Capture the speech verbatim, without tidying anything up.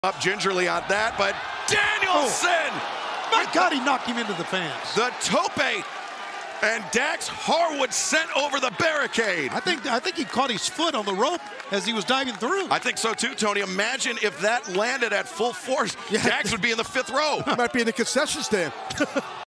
Up gingerly on that, but Danielson! Oh, my God, he knocked him into the fans. The tope, and Dax Harwood sent over the barricade. I think I think he caught his foot on the rope as he was diving through. I think so too, Tony. Imagine if that landed at full force. Yeah. Dax would be in the fifth row. He might be in the concession stand.